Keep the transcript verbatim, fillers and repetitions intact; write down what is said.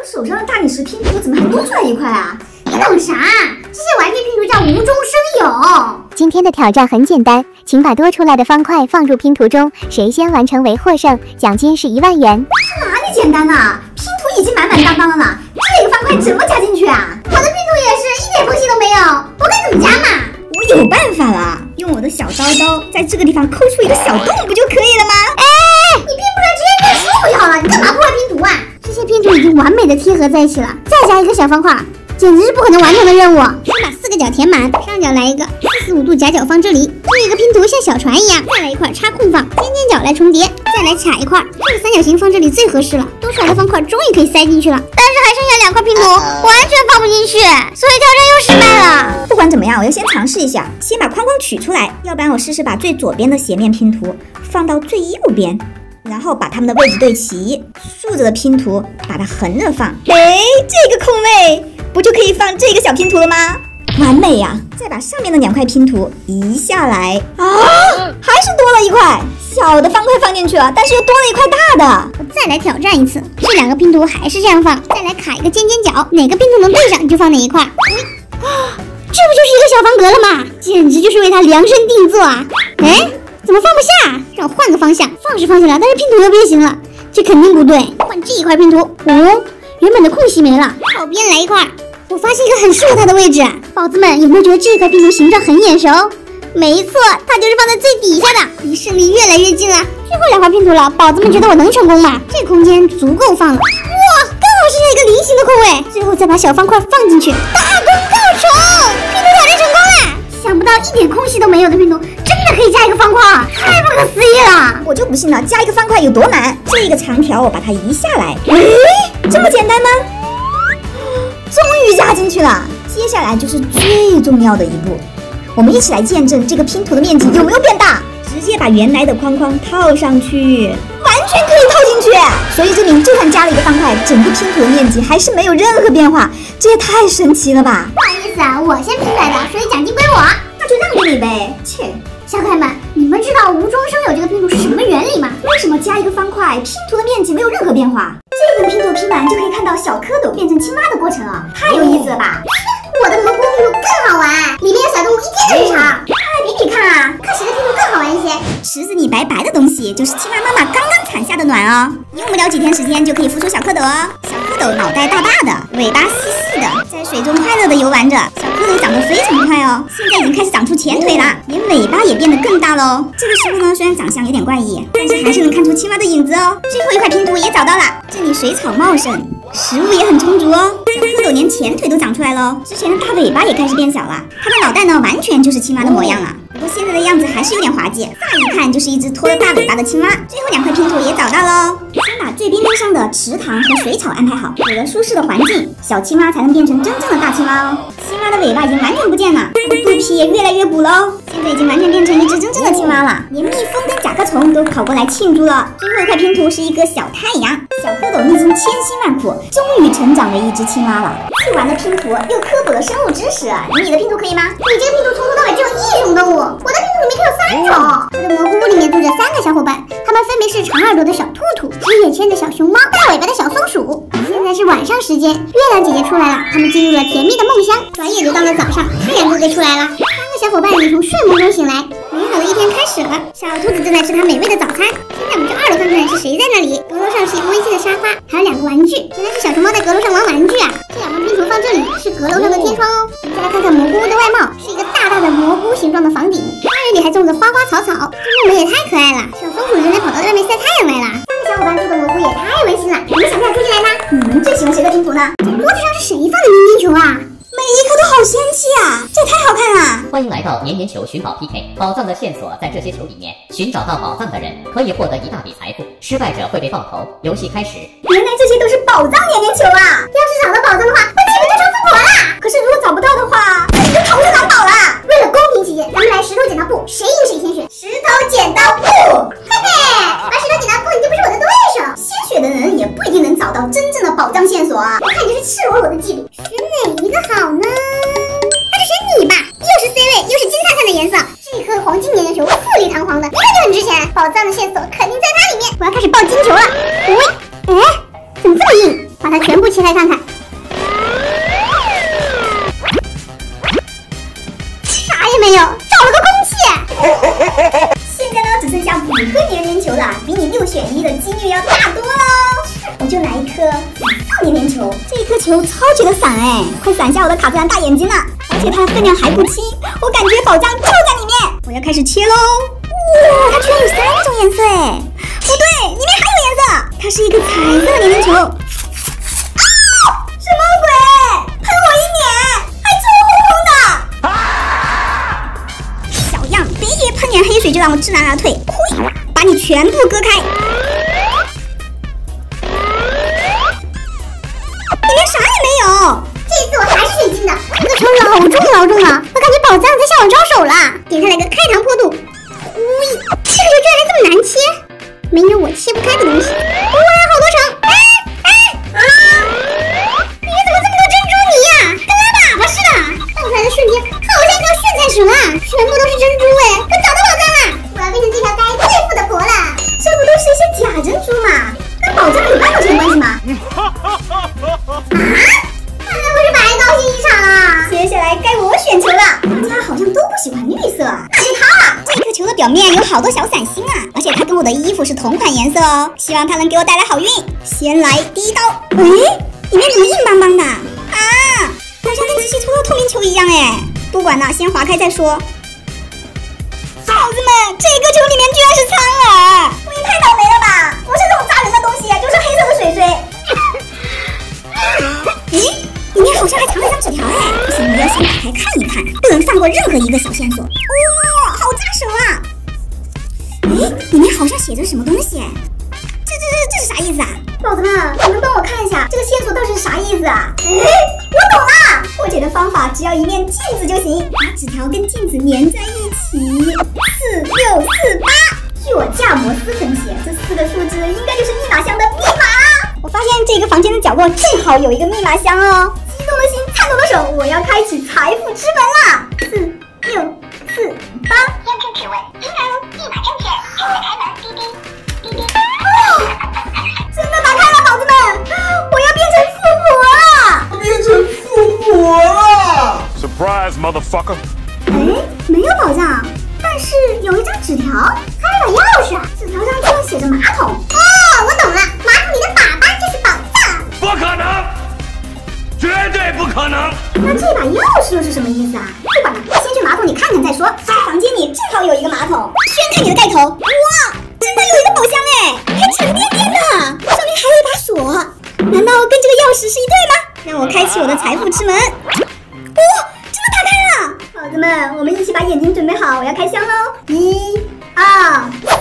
我手上的大理石拼图怎么还多出来一块啊？你懂啥？这些玩具拼图叫无中生有。 今天的挑战很简单，请把多出来的方块放入拼图中，谁先完成为获胜，奖金是一万元。 这哪里简单啊？拼图已经满满当当的了，这个方块怎么加进去啊？我的拼图也是一点缝隙都没有，我该怎么加嘛？我有办法了，用我的小刀刀在这个地方抠出一个小洞，不就可以了吗？哎，你拼不出来直接认输不就好了？你干嘛破坏拼图啊？这些拼图已经完美的贴合在一起了，再加一个小方块，简直是不可能完成的任务。先把四个角填满，上角来一个，四十五度夹角放这里，这一个拼图像小船一样，再来一块插空放，尖尖角来重叠，再来卡一块，这个三角形放这里最合适了。多出来的方块终于可以塞进去了，但是还剩下两块拼图，完全放不进去，所以挑战又失败了。不管怎么样，我要先尝试一下，先把框框取出来，要不然我试试把最左边的斜面拼图放到最右边。然后把它们的位置对齐，竖着的拼图把它横着放。哎，这个空位不就可以放这个小拼图了吗？完美呀！再把上面的两块拼图移下来啊，还是多了一块小的方块放进去了，但是又多了一块大的。我再来挑战一次，这两个拼图还是这样放，再来卡一个尖尖角，哪个拼图能对上就放哪一块。啊，这不就是一个小方格了吗？简直就是为它量身定做啊！哎。怎么放不下？让我换个方向，放是放下来，但是拼图又变形了，这肯定不对。换这一块拼图，哦，原本的空隙没了，靠边来一块。我发现一个很适合它的位置，宝子们有没有觉得这块拼图形状很眼熟？没错，它就是放在最底下的，离胜利越来越近了。最后两块拼图了，宝子们觉得我能成功吗？这空间足够放了，哇，刚好是那个菱形的空位。最后再把小方块放进去，大功告成，拼图挑战成功了。想不到一点空隙都没有的拼图，真的可以加一个方块，太不可思议了！我就不信了，加一个方块有多难？这个长条我把它移下来，诶，这么简单吗？终于加进去了。接下来就是最重要的一步，我们一起来见证这个拼图的面积有没有变大。直接把原来的框框套上去，完全可以套进去。所以这里就算加了一个方块，整个拼图的面积还是没有任何变化，这也太神奇了吧！不好意思啊，我先拼出来的，所以奖金归我，那就让给你呗。切，小可爱们，你们知道无中生有这个拼图是什么原理吗？为什么加一个方块，拼图的面积没有任何变化？这个拼图拼完就可以看到小蝌蚪变成青蛙的过程啊，太有意思了吧！我的蘑菇拼图更好玩，里面有小动物一天就长。快比比看啊，看谁的拼图更好玩一些。池子里白白的东西就是青蛙妈妈刚刚产下的卵哦，用不了几天时间就可以孵出小蝌蚪哦。小蝌蚪脑袋大大的，尾巴细细的，在水中快乐的游玩着。小蝌蚪长得非常快哦，现在已经开始长出前腿啦，连尾巴也变得更大喽。这个时候呢，虽然长相有点怪异，但是还是能看出青蛙的影子哦。最后一块拼图也找到了，这里水草茂盛，食物也很充足哦。小蝌蚪连前腿都长出来喽，之前的大尾巴也开始变小了。它的脑袋呢，完全就是青蛙的模样了。不过现在的样子还是有点滑稽，乍一看就是一只拖着大尾巴的青蛙。最后两块拼图也找到喽，先把最边边上的池塘和水草安排好，有了舒适的环境，小青蛙才能变成真正的大青蛙哦。青蛙的尾巴已经完全不见了，肚皮也越来越鼓喽，现在已经完全变成一只真正的青蛙了，连蜜蜂跟甲壳虫都跑过来庆祝了。最后一块拼图是一个小太阳，小蝌蚪历经千辛万苦，终于成长为一只青蛙了。去玩的拼图又科普了生物知识，你的拼图可以吗？你这个拼图从头到尾只有一种动物，我的拼图里面可有三种。我的蘑菇屋里面住着三个小伙伴，他们分别是长耳朵的小兔兔、黑眼圈的小熊猫、大尾巴的小松鼠。现在是晚上时间，月亮姐姐出来了，他们进入了甜蜜的梦乡。转眼就到了早上，太阳哥哥出来了，三个小伙伴也从睡梦中醒来，美好的一天开始了。小兔子正在吃它美味的早餐，现在我们去二楼看看是谁在那里。阁楼上是一个温馨的沙发，还有两个玩具，原来是小熊猫在阁楼上玩玩具啊。这两个拼图放这里是阁楼上的天窗哦。我们再来看看蘑菇屋的外貌，是一个大大的蘑菇形状的房顶，花园里还种着花花草草，这木门也太可爱了。小松鼠人类跑到外面晒太阳来了。三个小伙伴住的蘑菇也太温馨了，你们想不想住进来呢？你们最喜欢谁的拼图呢？这桌子上是谁放的粘粘球啊？每一颗都好仙气啊，这也太好看了！ 欢迎来到年年球寻宝 P K， 宝藏的线索在这些球里面，寻找到宝藏的人可以获得一大笔财富，失败者会被爆头。游戏开始。 原来这些都是宝藏粘粘球啊！要是找到宝藏的话，我基本就成富婆了。可是如果找不到的话，自己就投入难保了。为了公平起见，咱们来石头剪刀布，谁赢谁先选。石头剪刀布，嘿嘿，玩石头剪刀布你就不是我的对手。先选的人也不一定能找到真正的宝藏线索啊！我看你是赤裸裸的纪律，选哪一个好呢？那就选你吧，又是 C 位，又是金灿灿的颜色。这颗黄金粘粘球富丽堂皇的，一看就很值钱。宝藏的线索肯定在它里面，我要开始爆金球了。喂，哎，怎么这么硬？把它全部切起来看看。啥也没有，找了个空气。现在呢，只剩下五颗黏黏球了，比你六选一的几率要大多了。我就来一颗紫色黏黏球，这一颗球超级的闪哎，快闪下我的卡姿兰大眼睛了！而且它的分量还不轻，我感觉宝藏就在里面。我要开始切喽！哇，它居然有三种颜色哎！不对，里面还有颜色，它是一个彩色的黏黏球。啊！什么鬼？喷我一脸，还臭烘烘的！啊！小样，别以为喷点黑水就让我知难而退，呸！把你全部割开。里面啥也没有。这次我还是水晶的，这个球老重老重了，我感觉宝藏在向我招手了。给它来个开膛破肚。喂，这个球居然还这么难切，没有我切不开的东西。哇，好多层！哎哎啊！里面怎么这么多珍珠泥呀？跟拉粑粑似的。倒出来的瞬间，好像一条炫彩绳啊，全部都是珍珠哎！我找到宝藏了！我要变成这条该最富的婆了。这不都是一些假珍珠吗？跟宝藏有半毛钱关系吗？啊！看来我是白高兴一场了。接下来该我选球了，大家好像都不喜欢绿色，那就它了。这颗球的表面有好多小闪星啊，而且它跟我的衣服是同款颜色哦，希望它能给我带来好运。先来第一刀，喂，里面怎么硬邦邦的啊？好像跟机器抽到透明球一样哎。不管了，先划开再说。宝子们，这个球里面居然是苍耳，我也太倒霉了吧！不是这种扎人的东西，就是黑色的水水。咦，里面好像还藏了一张纸条哎！不行，我要先打开看一看，不能放过任何一个小线索。哇，好扎手啊！哎，里面好像写着什么东西哎，这这这这是啥意思啊？宝子们，你们帮我看一下这个线索到底是啥意思啊？哎，我懂了，破解的方法只要一面镜子就行，把纸条跟镜子粘在一起，四六四八。据我价摩斯分析，这四个数字应该就是密码箱的密码啊！我发现这个房间的角落正好有一个密码箱哦，激动的心，颤抖的手，我要开启财富之门啦！四六四八，验证指纹，叮当，密码正确，正在开门，滴滴滴滴。哦，真的打开了，宝子们，我要变成富婆了！变成富婆了 ！Surprise, motherfucker！ 哎，没有宝藏，但是有一张纸条，开了把钥匙，纸条上居然写着马桶。哦，我懂了，马桶里的粑粑就是宝藏。 不可能，绝对不可能。 那这把钥匙又是什么意思啊？不管了，先去马桶里看看再说。这个房间里正好有一个马桶，掀开你的盖头，哇，真的有一个宝箱哎，还沉甸甸的，上面还有一把锁，难道跟这个钥匙是一对吗？让我开启我的财富之门。哇，真的打开了！宝子们，我们一起把眼睛准备好，我要开箱喽！一、二、三。